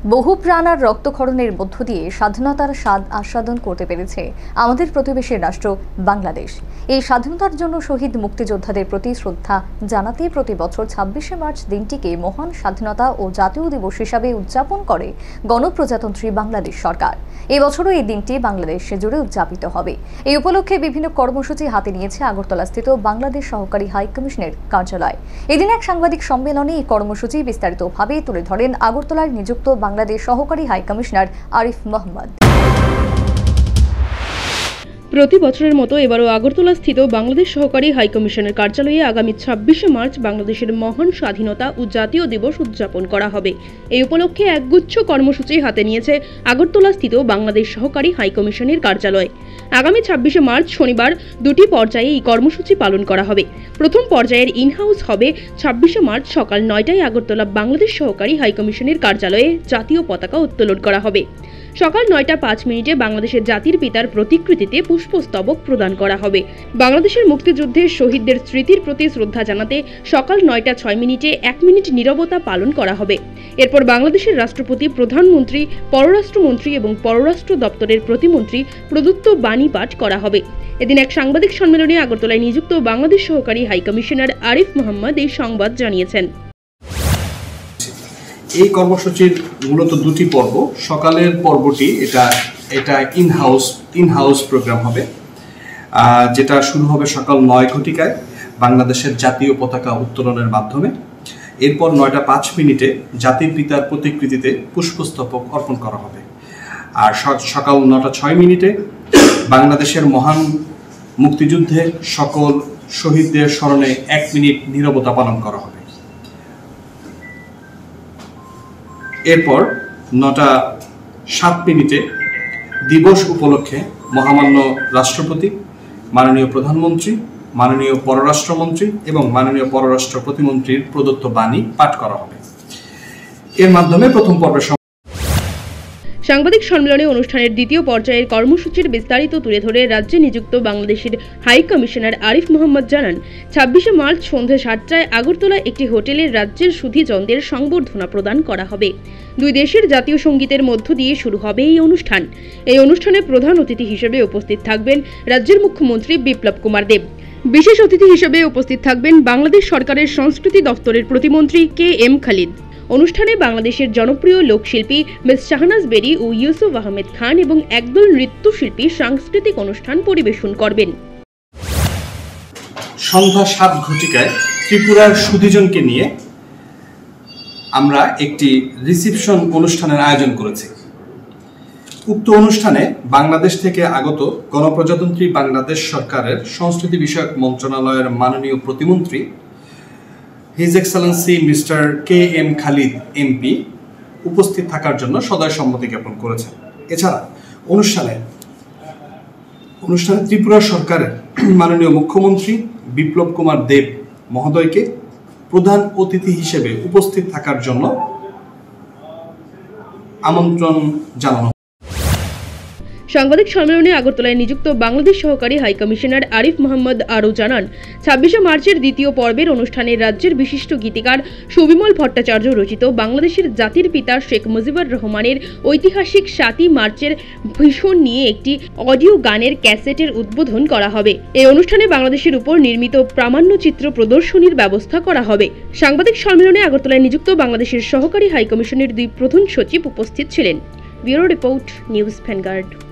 বহু প্রাণ আর রক্তক্ষরণের মধ্য দিয়ে স্বাধীনতার স্বাদ আস্বাদন করতে পেরেছে আমাদের প্রতিবেশী রাষ্ট্র বাংলাদেশ। এই স্বাধীনতার জন্য শহীদ মুক্তিযোদ্ধাদের প্রতি শ্রদ্ধা জানাতে প্রতি বছর ২৬শে মার্চ দিনটিকে মহান স্বাধীনতা ও জাতীয় দিবস হিসাবে উদযাপন করে গণপ্রজাতন্ত্রী বাংলাদেশ সরকার। এবছরও এই দিনটি বাংলাদেশ জুড়ে উদযাপিত হবে। এই উপলক্ষে বিভিন্ন কর্মসূচি হাতে নিয়েছে আগরতলাস্থিত বাংলাদেশ সহকারী হাই কমিশনের কার্যালয়। এদিন এক সাংবাদিক সম্মেলনে এই কর্মসূচি বিস্তারিতভাবে তুলে ধরেন আগরতলায় নিযুক্ত বাংলাদেশ সহকারী হাই কমিশনার আরিফ মোহাম্মদ। প্রতি বছরের মতো এবারও আগরতলাস্থিত বাংলাদেশ সহকারী হাই কমিশনের কার্যালয়ে আগামী ২৬শে মার্চ বাংলাদেশের মহান স্বাধীনতা ও জাতীয় দিবস উদযাপন করা হবে। এই উপলক্ষে একগুচ্ছ কর্মসূচি হাতে নিয়েছে আগরতলাস্থিত বাংলাদেশ সহকারী হাই কমিশনের কার্যালয়। আগামী ২৬শে মার্চ শনিবার দুটি পর্যায়ে এই কর্মসূচি পালন করা হবে। প্রথম পর্যায়ের ইনহাউস হবে ২৬শে মার্চ সকাল ৯টায় আগরতলা বাংলাদেশ সহকারী হাই কমিশনের কার্যালয়ে জাতীয় পতাকা উত্তোলন করা হবে। সকাল ৯টা ৫ মিনিটে বাংলাদেশের জাতির পিতার প্রতিকৃতিতে পুষ্পস্তবক প্রদান করা হবে। বাংলাদেশের মুক্তিযুদ্ধের শহীদদের স্মৃতির প্রতি শ্রদ্ধা জানাতে সকাল ৯টা ৬ মিনিটে ১ মিনিট নীরবতা পালন করা হবে। এরপর বাংলাদেশের রাষ্ট্রপতি, প্রধানমন্ত্রী, পররাষ্ট্রমন্ত্রী এবং পররাষ্ট্র দপ্তরের প্রতিমন্ত্রী প্রদত্ত বাণী পাঠ করা হবে। এদিন এক সাংবাদিক সম্মেলনে আগরতলায় নিযুক্ত বাংলাদেশ সহকারী হাই কমিশনার আরিফ মোহাম্মদ এই সংবাদ জানিয়েছেন। এই কর্মসূচির মূলত দুটি পর্ব। সকালের পর্বটি এটা ইনহাউস প্রোগ্রাম হবে, যেটা শুরু হবে সকাল ৯ ঘটিকায় বাংলাদেশের জাতীয় পতাকা উত্তোলনের মাধ্যমে। এরপর ৯টা ৫ মিনিটে জাতির পিতার প্রতিকৃতিতে পুষ্পস্তবক অর্পণ করা হবে। আর সকাল ৯টা ৬ মিনিটে বাংলাদেশের মহান মুক্তিযুদ্ধে সকল শহীদদের স্মরণে ১ মিনিট নীরবতা পালন করা হবে। এরপর ৯টা ৭ মিনিটে দিবস উপলক্ষে মহামান্য রাষ্ট্রপতি, মাননীয় প্রধানমন্ত্রী, মাননীয় পররাষ্ট্রমন্ত্রী এবং মাননীয় পররাষ্ট্র প্রতিমন্ত্রীর প্রদত্ত বাণী পাঠ করা হবে। এর মাধ্যমে প্রথম পর্বের সাংবাদিক সম্মেলনে অনুষ্ঠানের দ্বিতীয় পর্যায়ের কর্মসূচির বিস্তারিত তুলে ধরে রাজ্যে নিযুক্ত বাংলাদেশের হাই কমিশনার আরিফ মোহাম্মদ জানান, ২৬শে মার্চ সন্ধ্যা ৭টায় আগরতলা একটি হোটেলে রাজ্যের সুধীজনদের সংবর্ধনা প্রদান করা হবে। দুই দেশের জাতীয় সঙ্গীতের মধ্য দিয়ে শুরু হবে এই অনুষ্ঠান। এই অনুষ্ঠানে প্রধান অতিথি হিসেবে উপস্থিত থাকবেন রাজ্যের মুখ্যমন্ত্রী বিপ্লব কুমার দেব। বিশেষ অতিথি হিসেবে উপস্থিত থাকবেন বাংলাদেশ সরকারের সংস্কৃতি দপ্তরের প্রতিমন্ত্রী কে.এম. খালিদ। অনুষ্ঠানে বাংলাদেশের জনপ্রিয় লোকশিল্পী মিস শাহনাজ বেরি ও ইউসুফ আহমেদ খান এবং একদল নৃত্যশিল্পী সাংস্কৃতিক অনুষ্ঠান পরিবেশন করবেন। সন্ধ্যা ৭ ঘটিকায় ত্রিপুরার সুধীজনকে নিয়ে আমরা একটি রিসিপশন অনুষ্ঠানের আয়োজন করেছি। উক্ত অনুষ্ঠানে বাংলাদেশ থেকে আগত গণপ্রজাতন্ত্রী বাংলাদেশ সরকারের সংস্কৃতি বিষয়ক মন্ত্রণালয়ের মাননীয় প্রতিমন্ত্রী his excellency mister K M. Khalid MP উপস্থিত থাকার জন্য সদয় সম্মতি জ্ঞাপন করেছেন। এছাড়া অনুষ্ঠানে ত্রিপুরা সরকারের মাননীয় মুখ্যমন্ত্রী বিপ্লব কুমার দেব মহোদয়কে প্রধান অতিথি হিসেবে উপস্থিত থাকার জন্য আমন্ত্রণ জানানো। সাংবাদিক সম্মেলনে আগরতলায় নিযুক্ত বাংলাদেশ সহকারী হাই কমিশনার আরিফ মোহাম্মদ আরও জানান, ২৬শে মার্চের দ্বিতীয় পর্বের অনুষ্ঠানে রাজ্যের বিশিষ্ট গীতিকার সুবিমল ভট্টাচার্য রচিত বাংলাদেশের জাতির পিতা শেখ মুজিবুর রহমানের ঐতিহাসিক ৭ই মার্চের ভীষণ নিয়ে একটি অডিও গানের ক্যাসেটের উদ্বোধন করা হবে। এই অনুষ্ঠানে বাংলাদেশের উপর নির্মিত প্রামাণ্যচিত্র প্রদর্শনীর ব্যবস্থা করা হবে। সাংবাদিক সম্মেলনে আগরতলায় নিযুক্ত বাংলাদেশের সহকারী হাই কমিশনের ২ প্রধান সচিব উপস্থিত ছিলেন। Bureau report, News vanguard.